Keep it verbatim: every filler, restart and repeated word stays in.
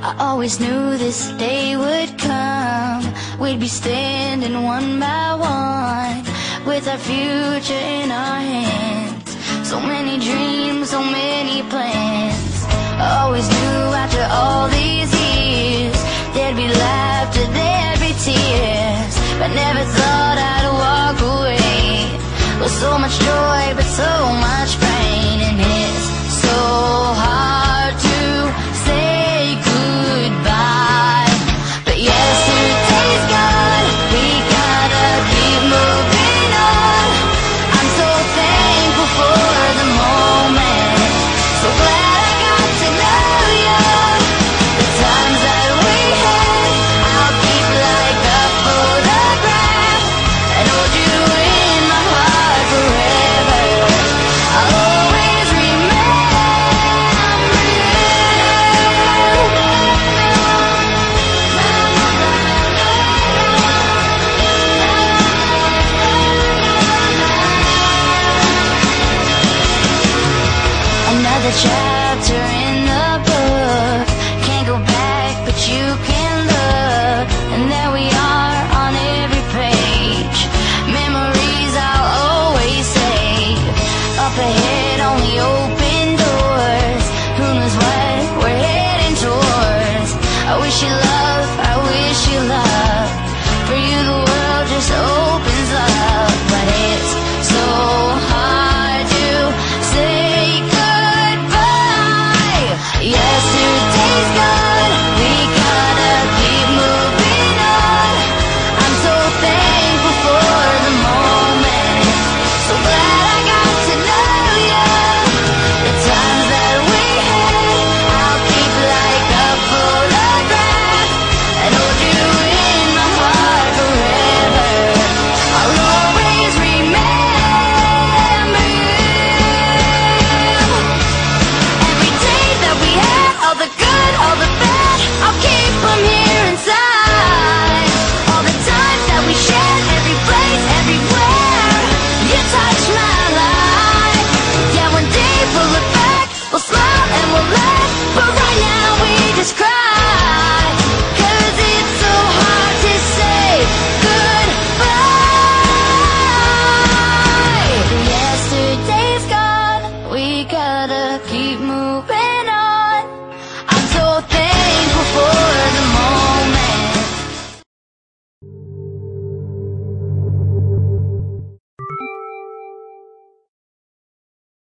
I always knew this day would come. We'd be standing one by one, with our future in our hands. So many dreams, so many plans. I always knew after all these years there'd be laughter